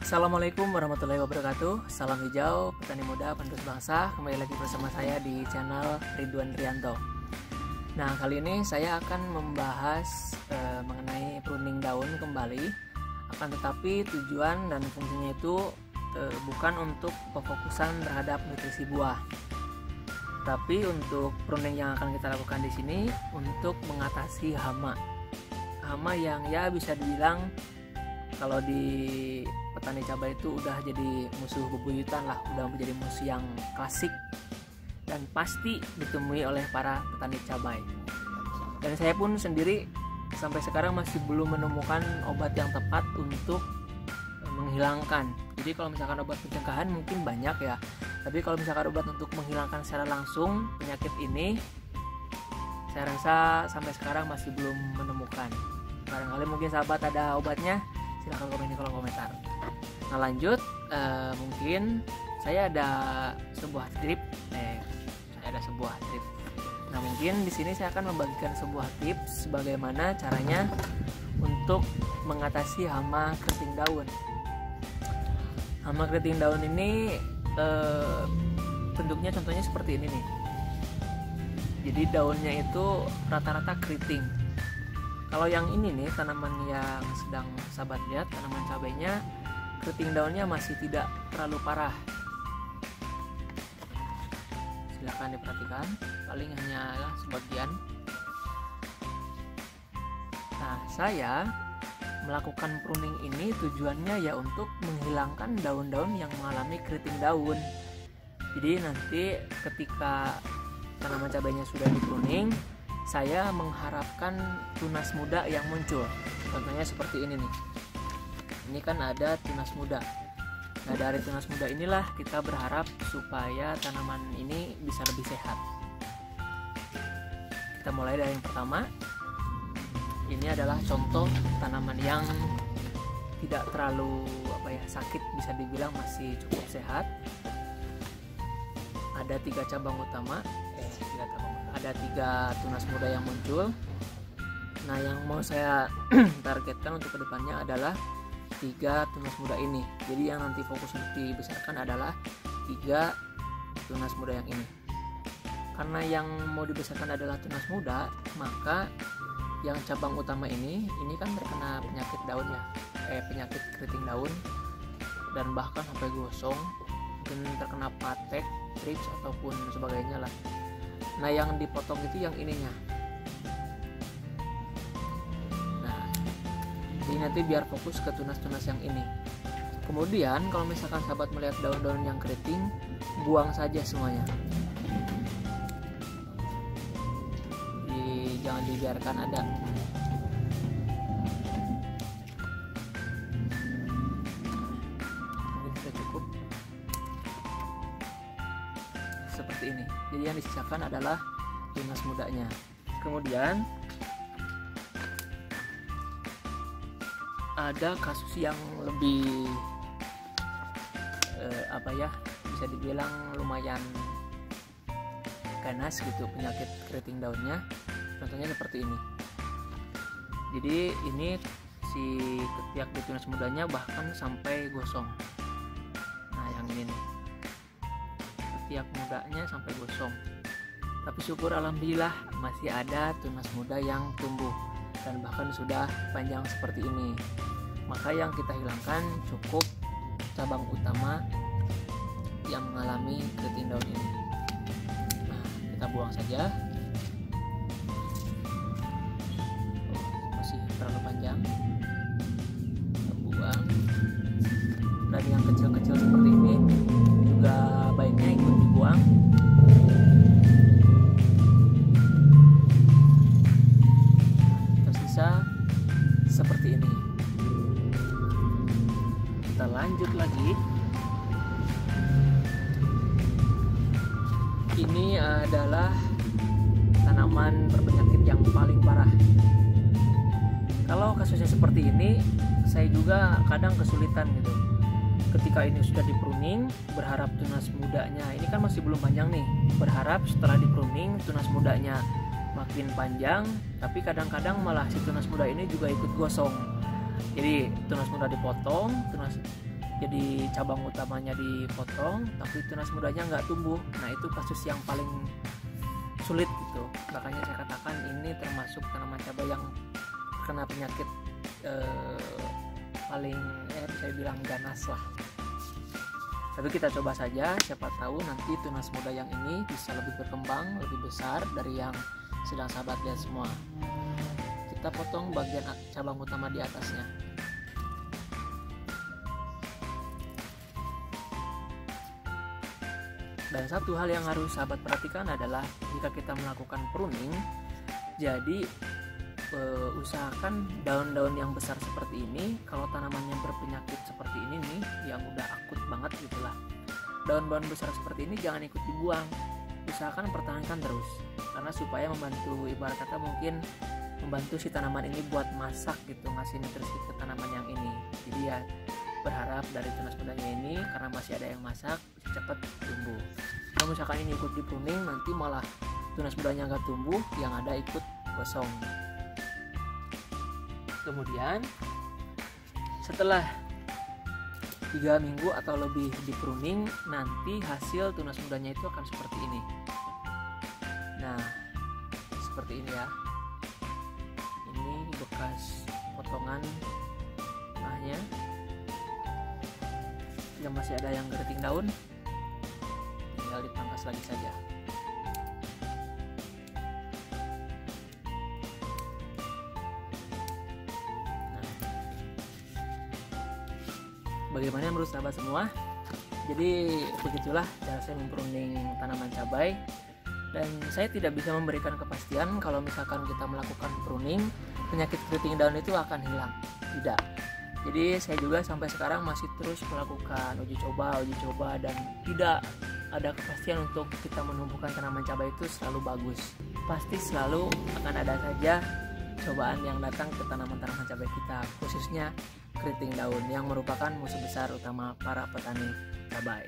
Assalamualaikum warahmatullahi wabarakatuh. Salam hijau, petani muda, penerus bangsa. Kembali lagi bersama saya di channel Ridwan Rianto. Nah, kali ini saya akan membahas mengenai pruning daun kembali. Akan tetapi tujuan dan fungsinya itu bukan untuk pemfokusan terhadap nutrisi buah, tapi untuk pruning yang akan kita lakukan di sini untuk mengatasi hama yang ya bisa dibilang kalau di petani cabai itu udah jadi musuh bebuyutan lah, udah menjadi musuh yang klasik dan pasti ditemui oleh para petani cabai. Dan saya pun sendiri sampai sekarang masih belum menemukan obat yang tepat untuk menghilangkan. Jadi kalau misalkan obat pencegahan mungkin banyak ya, tapi kalau misalkan obat untuk menghilangkan secara langsung penyakit ini, saya rasa sampai sekarang masih belum menemukan. Barangkali mungkin sahabat ada obatnya, silahkan komen di kolom komentar. Nah lanjut, mungkin saya ada sebuah tip. Nah mungkin di sini saya akan membagikan sebuah tips bagaimana caranya untuk mengatasi hama keriting daun. Hama keriting daun ini bentuknya contohnya seperti ini nih. Jadi daunnya itu rata-rata keriting. Kalau yang ini nih, tanaman yang sedang sahabat lihat, tanaman cabainya, keriting daunnya masih tidak terlalu parah. Silahkan diperhatikan, paling hanya sebagian. Nah, saya melakukan pruning ini tujuannya ya untuk menghilangkan daun-daun yang mengalami keriting daun. Jadi nanti ketika tanaman cabainya sudah dipruning, saya mengharapkan tunas muda yang muncul. Contohnya seperti ini nih. Ini kan ada tunas muda. Nah, dari tunas muda inilah kita berharap supaya tanaman ini bisa lebih sehat. Kita mulai dari yang pertama. Ini adalah contoh tanaman yang tidak terlalu sakit, bisa dibilang masih cukup sehat. Ada 3 cabang utama. Ada 3 tunas muda yang muncul. Nah, yang mau saya targetkan untuk kedepannya adalah 3 tunas muda ini. Jadi yang nanti fokus untuk dibesarkan adalah 3 tunas muda yang ini. Karena yang mau dibesarkan adalah tunas muda, maka yang cabang utama ini kan terkena penyakit daun ya, penyakit keriting daun dan bahkan sampai gosong, dan terkena patek, trips ataupun sebagainya lah. Nah, yang dipotong itu yang ininya. Nah, jadi nanti biar fokus ke tunas-tunas yang ini. Kemudian kalau misalkan sahabat melihat daun-daun yang keriting, buang saja semuanya. Jangan dibiarkan ada. Mungkin sudah cukup. Seperti ini. Jadi yang disisakan adalah tunas mudanya. Kemudian ada kasus yang lebih bisa dibilang lumayan ganas gitu penyakit keriting daunnya. Contohnya seperti ini. Jadi ini si ketiak di tunas mudanya bahkan sampai gosong. Nah, yang ini nih, ketiak mudanya sampai gosong. Tapi syukur alhamdulillah masih ada tunas muda yang tumbuh dan bahkan sudah panjang seperti ini. Maka yang kita hilangkan cukup cabang utama yang mengalami keriting daun ini. Nah, kita buang saja. Masih terlalu panjang. Kita buang. Dan yang kecil-kecil seperti ini juga baiknya ikut dibuang. Tersisa seperti ini. Kita lanjut lagi. Ini adalah tanaman berpenyakit yang paling parah. Kalau kasusnya seperti ini, saya juga kadang kesulitan gitu. Ketika ini sudah dipruning, berharap tunas mudanya, ini kan masih belum panjang nih, berharap setelah dipruning tunas mudanya makin panjang, tapi kadang-kadang malah si tunas muda ini juga ikut gosong. Jadi tunas muda dipotong, tunas jadi cabang utamanya dipotong tapi tunas mudanya nggak tumbuh. Nah itu kasus yang paling sulit gitu. Makanya saya katakan ini termasuk tanaman cabai yang kena penyakit paling bisa dibilang ganas lah. Tapi kita coba saja, siapa tahu nanti tunas muda yang ini bisa lebih berkembang, lebih besar dari yang sedang sahabat lihat semua. Kita potong bagian cabang utama di atasnya. Dan satu hal yang harus sahabat perhatikan adalah jika kita melakukan pruning, jadi usahakan daun-daun yang besar seperti ini, kalau tanamannya berpenyakit seperti ini nih, yang udah akut banget gitulah, daun-daun besar seperti ini jangan ikut dibuang, usahakan pertahankan terus, karena supaya membantu, ibarat kata mungkin membantu si tanaman ini buat masak gitu, ngasih nutrisi ke tanaman yang ini. Jadi ya berharap dari tunas mudanya ini karena masih ada yang masak bisa cepat tumbuh. Kalau misalkan ini ikut di pruning, nanti malah tunas mudanya nggak tumbuh, yang ada ikut gosong. Kemudian setelah 3 minggu atau lebih di pruning, nanti hasil tunas mudanya itu akan seperti ini. Nah seperti ini ya, ini bekas potongan tengahnya yang masih ada yang keriting daun, tinggal dipangkas lagi saja. Bagaimana menurut sahabat semua? Jadi begitulah cara saya mempruning tanaman cabai, dan saya tidak bisa memberikan kepastian kalau misalkan kita melakukan pruning penyakit keriting daun itu akan hilang, tidak. Jadi saya juga sampai sekarang masih terus melakukan uji coba, dan tidak ada kepastian untuk kita menumbuhkan tanaman cabai itu selalu bagus. Pasti selalu akan ada saja cobaan yang datang ke tanaman-tanaman cabai kita, khususnya keriting daun yang merupakan musuh besar utama para petani cabai.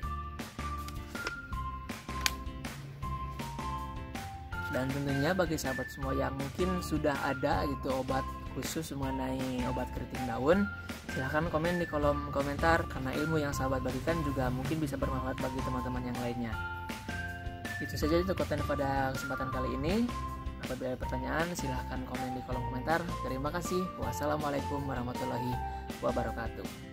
Dan tentunya bagi sahabat semua yang mungkin sudah ada gitu obat khusus mengenai obat keriting daun, silahkan komen di kolom komentar, karena ilmu yang sahabat bagikan juga mungkin bisa bermanfaat bagi teman-teman yang lainnya. Itu saja untuk konten pada kesempatan kali ini. Apabila ada pertanyaan, silahkan komen di kolom komentar. Terima kasih. Wassalamualaikum warahmatullahi wabarakatuh.